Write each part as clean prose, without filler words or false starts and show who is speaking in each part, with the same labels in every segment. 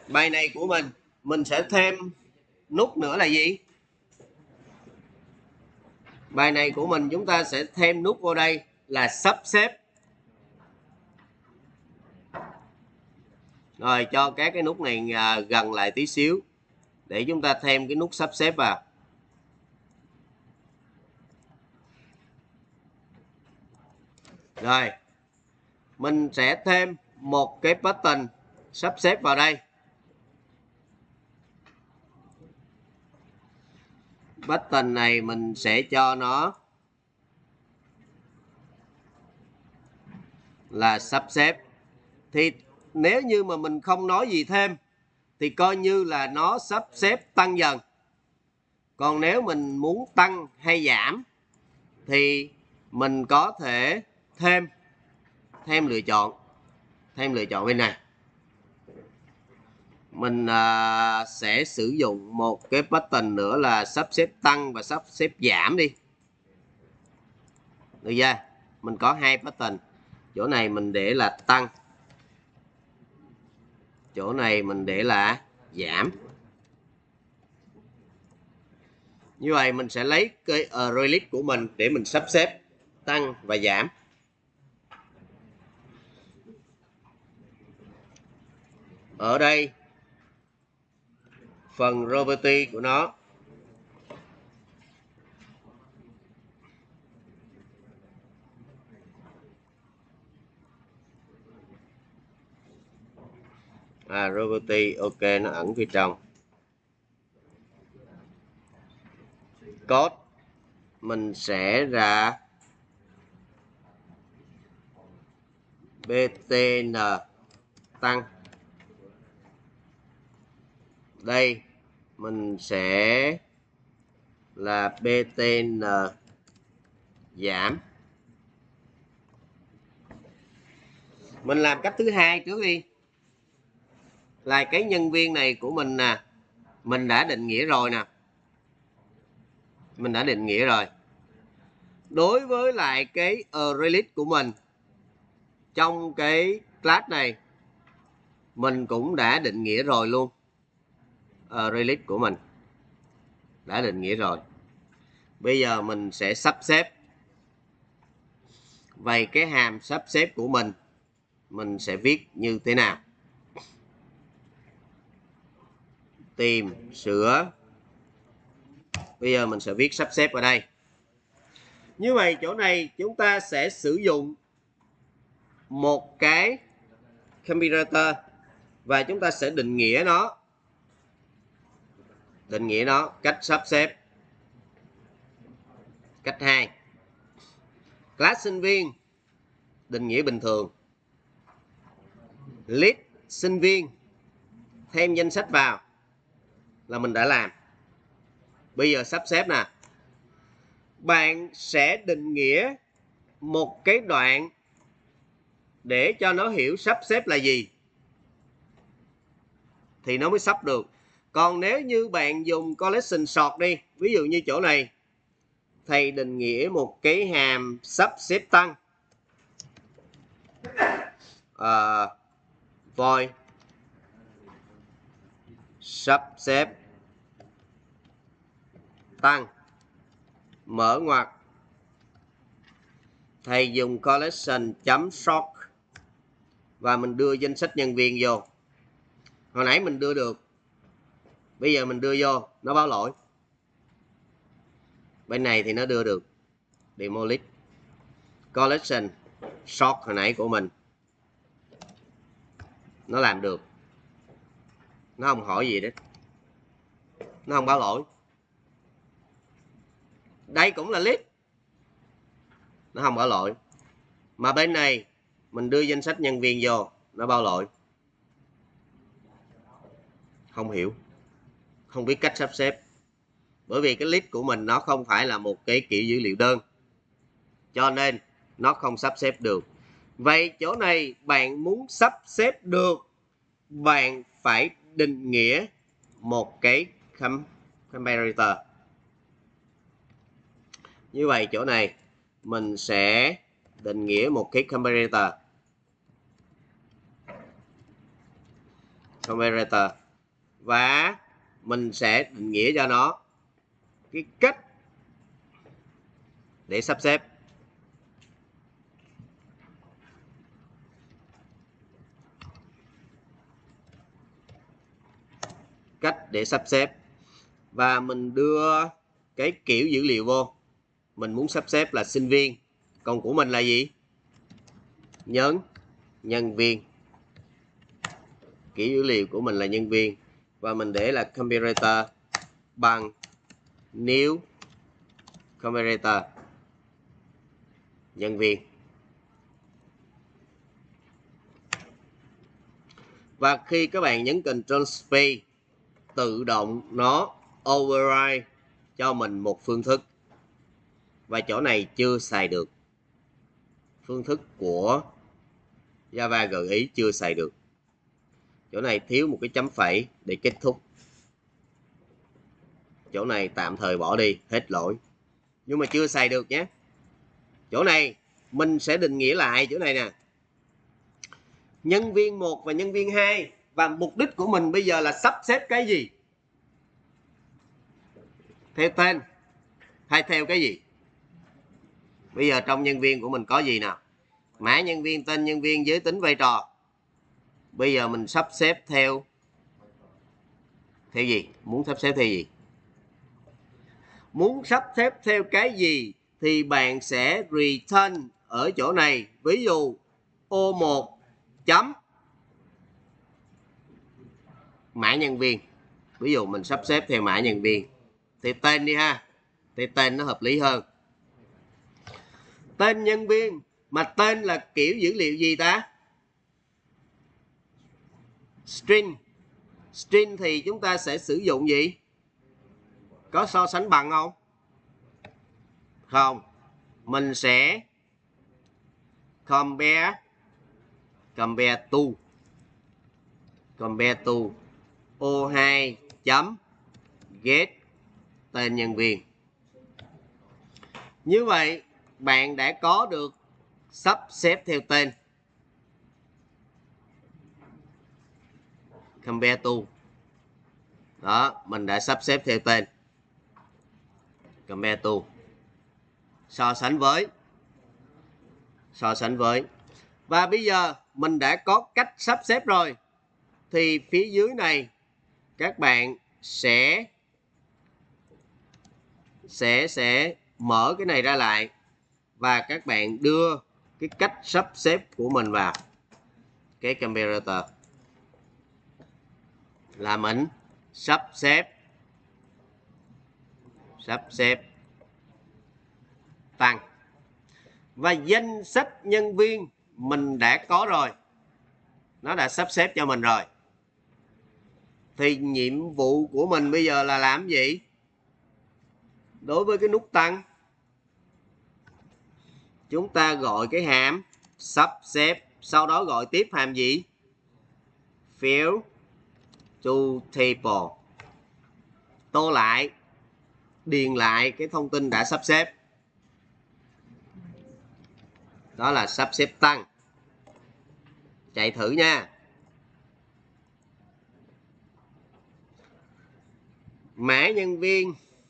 Speaker 1: Bài này của mình sẽ thêm nút nữa là gì? Bài này của mình chúng ta sẽ thêm nút vô đây là sắp xếp. Rồi cho các cái nút này gần lại tí xíu để chúng ta thêm cái nút sắp xếp vào. Rồi mình sẽ thêm một cái button sắp xếp vào đây. Button này mình sẽ cho nó là sắp xếp. Thì nếu như mà mình không nói gì thêm thì coi như là nó sắp xếp tăng dần. Còn nếu mình muốn tăng hay giảm thì mình có thể thêm lựa chọn. Thêm lựa chọn bên này. Mình sẽ sử dụng một cái button nữa là sắp xếp tăng và sắp xếp giảm đi. Được chưa? Mình có hai button. Chỗ này mình để là tăng. Chỗ này mình để là giảm. Như vậy mình sẽ lấy cái release của mình để mình sắp xếp tăng và giảm. Ở đây phần property của nó property ok, nó ẩn phía trong. Code mình sẽ ra btn tăng. Đây mình sẽ là btn giảm. Mình làm cách thứ hai trước đi. Là cái nhân viên này của mình nè, mình đã định nghĩa rồi nè. Mình đã định nghĩa rồi. Đối với lại cái release của mình trong cái class này mình cũng đã định nghĩa rồi luôn. Release của mình đã định nghĩa rồi. Bây giờ mình sẽ sắp xếp. Vậy cái hàm sắp xếp của mình sẽ viết như thế nào? Tìm sửa. Bây giờ mình sẽ viết sắp xếp ở đây. Như vậy chỗ này chúng ta sẽ sử dụng một cái comparator và chúng ta sẽ định nghĩa nó. Định nghĩa nó cách sắp xếp. Cách 2. Class sinh viên định nghĩa bình thường. List sinh viên thêm danh sách vào là mình đã làm. Bây giờ sắp xếp nè. Bạn sẽ định nghĩa một cái đoạn để cho nó hiểu sắp xếp là gì thì nó mới sắp được. Còn nếu như bạn dùng collection sort đi, ví dụ như chỗ này thầy định nghĩa một cái hàm sắp xếp tăng, void sắp xếp tăng, mở ngoặc, thầy dùng collection chấm sort và mình đưa danh sách nhân viên vô. Hồi nãy mình đưa được, bây giờ mình đưa vô nó báo lỗi. Bên này thì nó đưa được. Demolish collection sort hồi nãy của mình nó làm được, nó không hỏi gì đấy, nó không báo lỗi. Đây cũng là list, nó không báo lỗi. Mà bên này mình đưa danh sách nhân viên vô nó báo lỗi. Không hiểu, không biết cách sắp xếp. Bởi vì cái list của mình nó không phải là một cái kiểu dữ liệu đơn, cho nên nó không sắp xếp được. Vậy chỗ này bạn muốn sắp xếp được, bạn phải định nghĩa một cái comparator. Như vậy chỗ này mình sẽ định nghĩa một cái comparator. comparator, và mình sẽ định nghĩa cho nó cái cách để sắp xếp. Cách để sắp xếp, và mình đưa cái kiểu dữ liệu vô. Mình muốn sắp xếp là sinh viên, còn của mình là gì? Nhân viên. Kiểu dữ liệu của mình là nhân viên, và mình để là comparator bằng new comparator nhân viên. Và khi các bạn nhấn Ctrl Space, tự động nó override cho mình một phương thức, và chỗ này chưa xài được. Phương thức của Java gợi ý chưa xài được. Chỗ này thiếu một cái chấm phẩy để kết thúc. Chỗ này tạm thời bỏ đi, hết lỗi. Nhưng mà chưa xài được nhé. Chỗ này mình sẽ định nghĩa lại chỗ này nè. Nhân viên 1 và nhân viên 2. Và mục đích của mình bây giờ là sắp xếp cái gì? Theo tên hay theo cái gì? Bây giờ trong nhân viên của mình có gì nào? Mã nhân viên, tên nhân viên, giới tính, vai trò. Bây giờ mình sắp xếp theo gì? Muốn sắp xếp theo gì? Muốn sắp xếp theo cái gì thì bạn sẽ return ở chỗ này. Ví dụ O1 chấm mã nhân viên. Ví dụ mình sắp xếp theo mã nhân viên. Thì tên đi ha. Thì tên nó hợp lý hơn. Tên nhân viên. Mà tên là kiểu dữ liệu gì ta? String. String thì chúng ta sẽ sử dụng gì? Có so sánh bằng không? Không. Mình sẽ compare to O2 chấm get tên nhân viên. Như vậy bạn đã có được sắp xếp theo tên. Compare to. Đó, mình đã sắp xếp theo tên. Compare to. So sánh với. Và bây giờ mình đã có cách sắp xếp rồi. Thì phía dưới này các bạn sẽ mở cái này ra lại, và các bạn đưa cái cách sắp xếp của mình vào cái comparator, là mình sắp xếp tăng. Và danh sách nhân viên mình đã có rồi, nó đã sắp xếp cho mình rồi. Thì nhiệm vụ của mình bây giờ là làm gì? Đối với cái nút tăng, chúng ta gọi cái hàm sắp xếp, sau đó gọi tiếp hàm gì? Fill to table. Tô lại, điền lại cái thông tin đã sắp xếp. Đó là sắp xếp tăng. Chạy thử nha. Mã nhân viên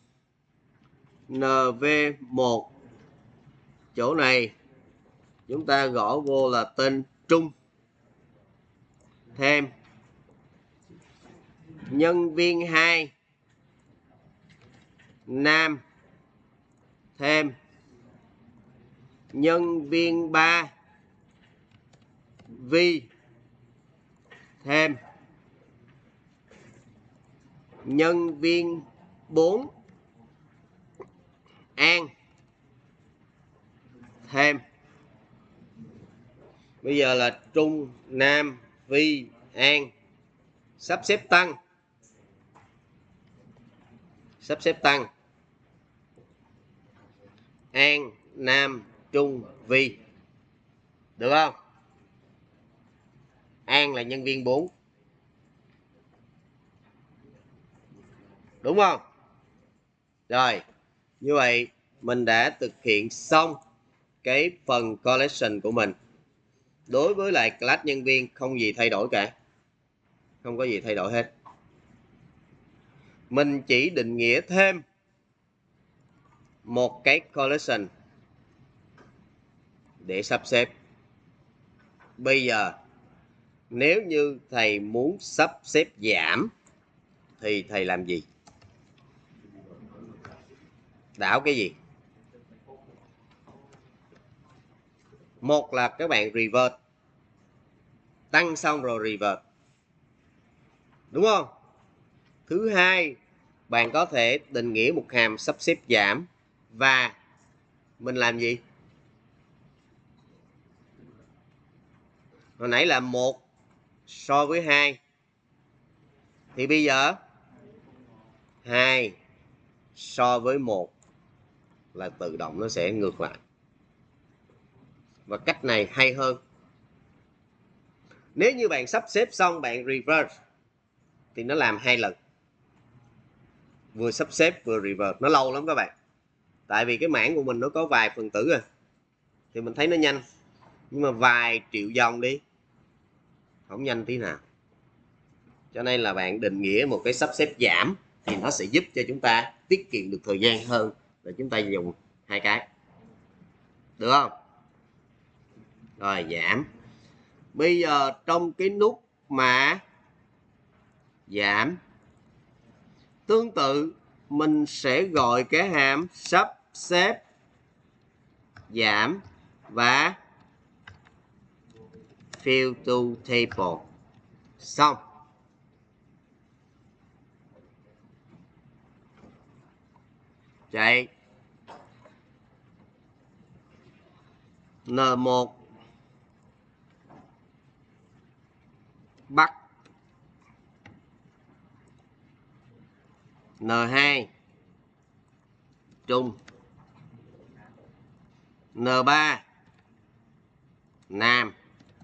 Speaker 1: NV1. Chỗ này chúng ta gõ vô là tên Trung. Thêm nhân viên 2 Nam. Thêm nhân viên 3 Vi. Thêm nhân viên 4 An. Thêm. Bây giờ là Trung, Nam, Vi, An. Sắp xếp tăng. An, Nam, Trung, Vi. Được không? An là nhân viên 4. Đúng không? Rồi, như vậy mình đã thực hiện xong cái phần collection của mình. Đối với lại class nhân viên không gì thay đổi cả. Không có gì thay đổi hết. Mình chỉ định nghĩa thêm một cái collection để sắp xếp. Bây giờ nếu như thầy muốn sắp xếp giảm thì thầy làm gì? Đảo cái gì? Một là các bạn revert, tăng xong rồi revert, đúng không? Thứ hai, bạn có thể định nghĩa một hàm sắp xếp giảm và mình làm gì? Hồi nãy là 1 so với 2 thì bây giờ 2 so với 1 là tự động nó sẽ ngược lại. Và cách này hay hơn. Nếu như bạn sắp xếp xong bạn reverse thì nó làm 2 lần. Vừa sắp xếp vừa reverse, nó lâu lắm các bạn. Tại vì cái mảng của mình nó có vài phần tử thì mình thấy nó nhanh. Nhưng mà vài triệu dòng đi, không nhanh tí nào. Cho nên là bạn định nghĩa một cái sắp xếp giảm thì nó sẽ giúp cho chúng ta tiết kiệm được thời gian hơn là chúng ta dùng 2 cái. Được không? Rồi giảm. Bây giờ trong cái nút mà giảm, tương tự mình sẽ gọi cái hàm sắp xếp giảm và fill to table. Xong. Chạy. N1 Bắc, N2 Trung, N3 Nam.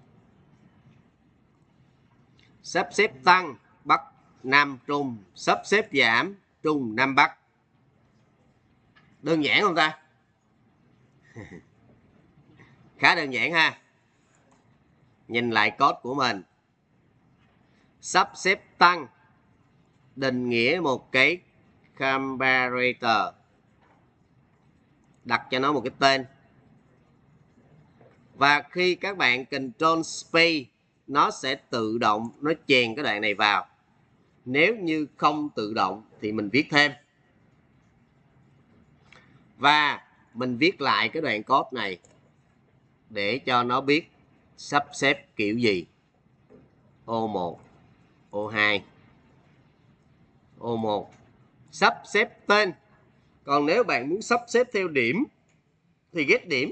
Speaker 1: Sắp xếp tăng Bắc, Nam, Trung. Sắp xếp giảm Trung, Nam, Bắc. Đơn giản không ta? Khá đơn giản ha. Nhìn lại code của mình. Sắp xếp tăng định nghĩa một cái comparator, đặt cho nó một cái tên. Và khi các bạn Control Space, nó sẽ tự động nó chèn cái đoạn này vào. Nếu như không tự động thì mình viết thêm. Và mình viết lại cái đoạn code này để cho nó biết sắp xếp kiểu gì. O1, O2, O1. Sắp xếp tên. Còn nếu bạn muốn sắp xếp theo điểm thì get điểm.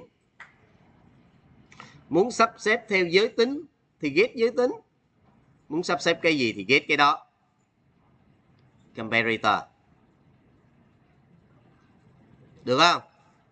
Speaker 1: Muốn sắp xếp theo giới tính thì get giới tính. Muốn sắp xếp cái gì thì get cái đó. Comparator. Được không?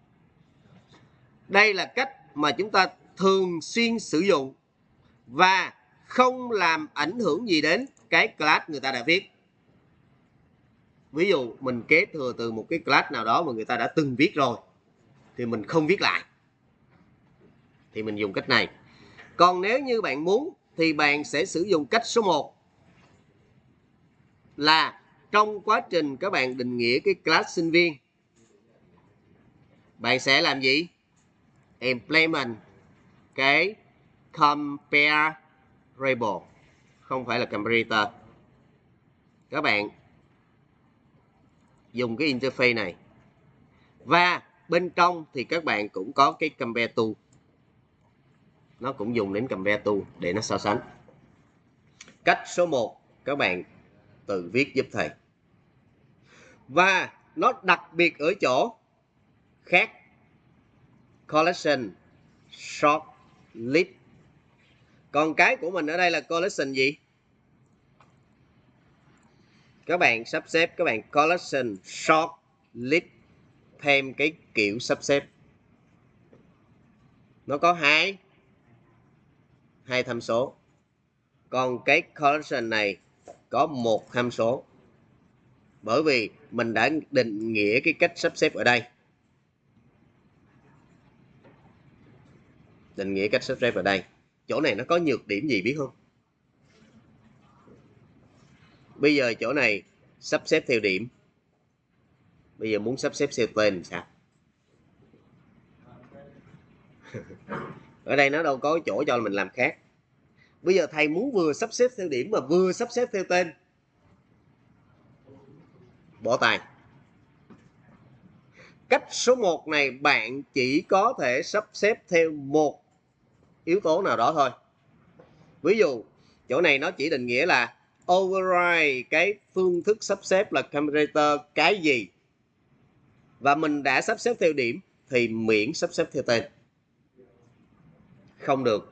Speaker 1: Đây là cách mà chúng ta thường xuyên sử dụng và không làm ảnh hưởng gì đến cái class người ta đã viết. Ví dụ mình kế thừa từ một cái class nào đó mà người ta đã từng viết rồi thì mình không viết lại, thì mình dùng cách này. Còn nếu như bạn muốn thì bạn sẽ sử dụng cách số 1 là trong quá trình các bạn định nghĩa cái class sinh viên, bạn sẽ làm gì? Implement cái comparable, không phải là comparator. Các bạn dùng cái interface này và bên trong thì các bạn cũng có cái compare tool, nó cũng dùng đến compare tool để nó so sánh. Cách số 1 các bạn tự viết giúp thầy. Và nó đặc biệt ở chỗ khác collection short list. Còn cái của mình ở đây là collection gì? Các bạn sắp xếp, các bạn collection short list thêm cái kiểu sắp xếp. Nó có hai tham số. Còn cái collection này có một tham số. Bởi vì mình đã định nghĩa cái cách sắp xếp ở đây. Định nghĩa cách sắp xếp ở đây. Chỗ này nó có nhược điểm gì biết không? Bây giờ chỗ này sắp xếp theo điểm. Bây giờ muốn sắp xếp theo tên làm sao? Ở đây nó đâu có chỗ cho mình làm khác. Bây giờ thầy muốn vừa sắp xếp theo điểm mà vừa sắp xếp theo tên. Bỏ tay. Cách số 1 này bạn chỉ có thể sắp xếp theo một yếu tố nào đó thôi. Ví dụ, chỗ này nó chỉ định nghĩa là override cái phương thức sắp xếp là comparator cái gì. Và mình đã sắp xếp theo điểm thì miễn sắp xếp theo tên. Không được.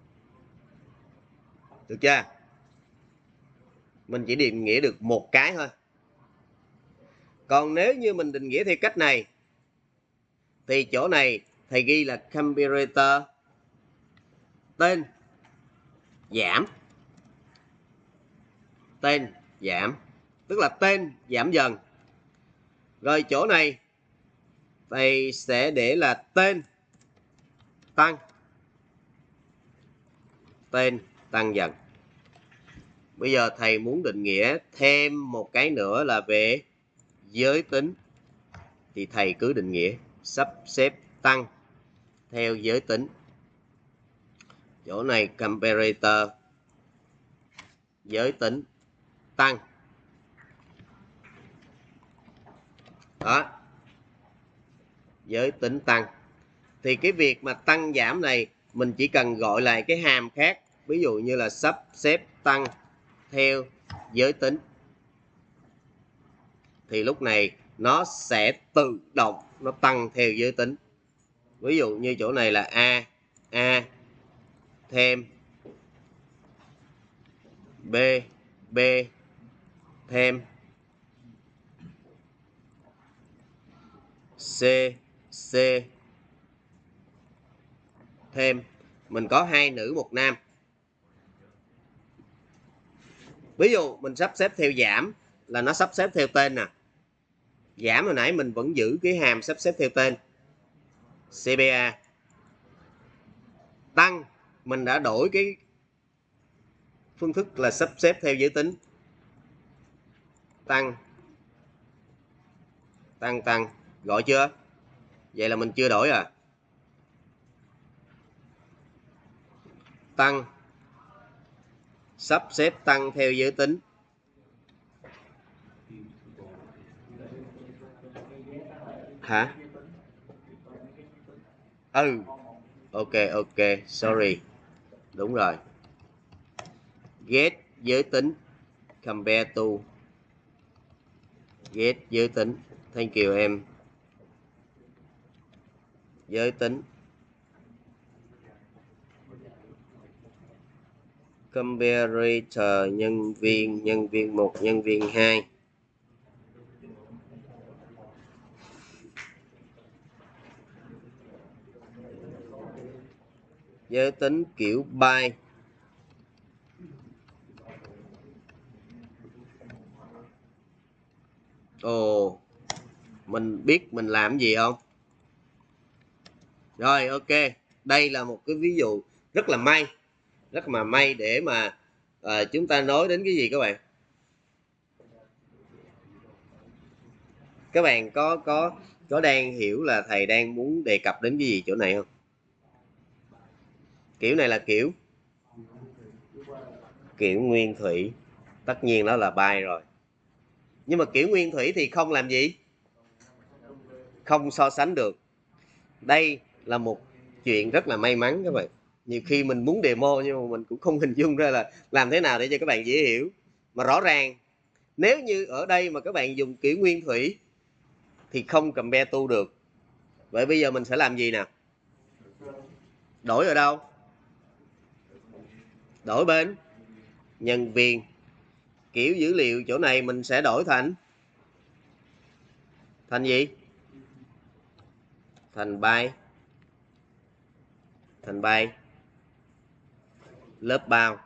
Speaker 1: Được chưa? Mình chỉ định nghĩa được một cái thôi. Còn nếu như mình định nghĩa theo cách này thì chỗ này thầy ghi là comparator tên giảm. Tên giảm, tức là tên giảm dần. Rồi chỗ này thầy sẽ để là tên tăng. Tên tăng dần. Bây giờ thầy muốn định nghĩa thêm một cái nữa là về giới tính. Thì thầy cứ định nghĩa sắp xếp tăng theo giới tính. Chỗ này comparator giới tính tăng. Đó. Giới tính tăng. Thì cái việc mà tăng giảm này mình chỉ cần gọi lại cái hàm khác. Ví dụ như là sắp xếp tăng theo giới tính. Thì lúc này nó sẽ tự động nó tăng theo giới tính. Ví dụ như chỗ này là A thêm B thêm C thêm. Mình có 2 nữ 1 nam. Ví dụ mình sắp xếp theo giảm là nó sắp xếp theo tên nè. Giảm hồi nãy mình vẫn giữ cái hàm sắp xếp theo tên CBA. Tăng mình đã đổi cái phương thức là sắp xếp theo giới tính. Tăng. Gọi chưa? Vậy là mình chưa đổi à. Tăng sắp xếp tăng theo giới tính. Hả? Ok, sorry. Đúng rồi. Get giới tính compare to. Get giới tính. Thank you em. Giới tính comparator nhân viên 1 nhân viên 2. Giới tính kiểu by. Ồ, mình biết mình làm gì không? Rồi, ok. Đây là một cái ví dụ rất là may để mà chúng ta nói đến cái gì các bạn? Các bạn có đang hiểu là thầy đang muốn đề cập đến cái gì chỗ này không? Kiểu này là kiểu nguyên thủy. Tất nhiên đó là by rồi. Nhưng mà kiểu nguyên thủy thì không làm gì? Không so sánh được. Đây là một chuyện rất là may mắn các bạn. Nhiều khi mình muốn demo nhưng mà mình cũng không hình dung ra là làm thế nào để cho các bạn dễ hiểu. Mà rõ ràng nếu như ở đây mà các bạn dùng kiểu nguyên thủy thì không compare to được. Vậy bây giờ mình sẽ làm gì nè? Đổi ở đâu? Đổi bên nhân viên. Kiểu dữ liệu chỗ này mình sẽ đổi thành gì? Thành by. Lớp bao.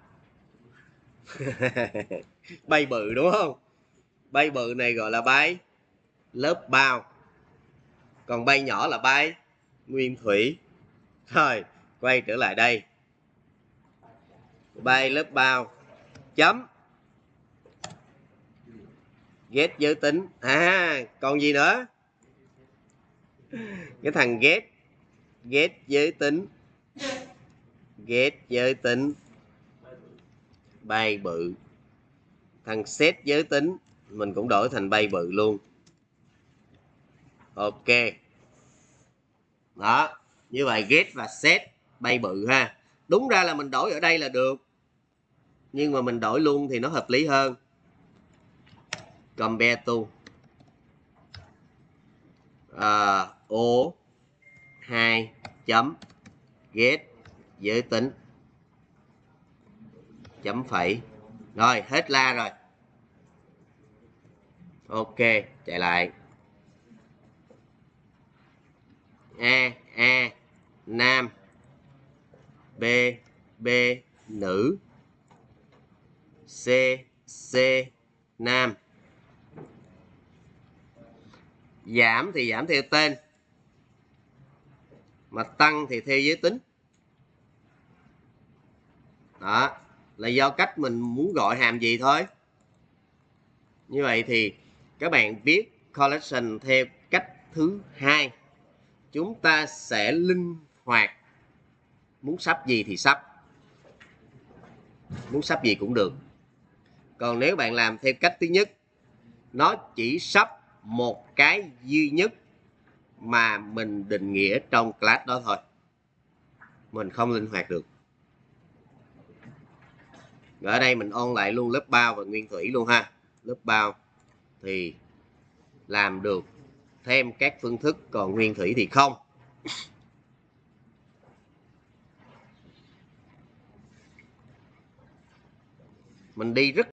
Speaker 1: Bay bự đúng không? Bay bự này gọi là bay lớp bao. Còn bay nhỏ là bay nguyên thủy. Rồi, quay trở lại đây. Bay lớp bao chấm Get giới tính. Còn gì nữa? Cái thằng get giới tính. Get giới tính bay bự. Thằng set giới tính mình cũng đổi thành bay bự luôn. Ok. Đó, như vậy get và set bay bự ha. Đúng ra là mình đổi ở đây là được, nhưng mà mình đổi luôn thì nó hợp lý hơn. Compare to O 2 chấm get giới tính chấm phẩy. Rồi hết la rồi. Ok, chạy lại. A nam, B nữ, C nam. Giảm thì giảm theo tên, mà tăng thì theo giới tính. Đó là do cách mình muốn gọi hàm gì thôi. Như vậy thì các bạn viết collection theo cách thứ hai. Chúng ta sẽ linh hoạt, muốn sắp gì thì sắp, muốn sắp gì cũng được. Còn nếu bạn làm theo cách thứ nhất, nó chỉ sắp một cái duy nhất mà mình định nghĩa trong class đó thôi, mình không linh hoạt được. Ở đây mình ôn lại luôn lớp bao và nguyên thủy luôn ha. Lớp bao thì làm được thêm các phương thức, còn nguyên thủy thì không. Mình đi rất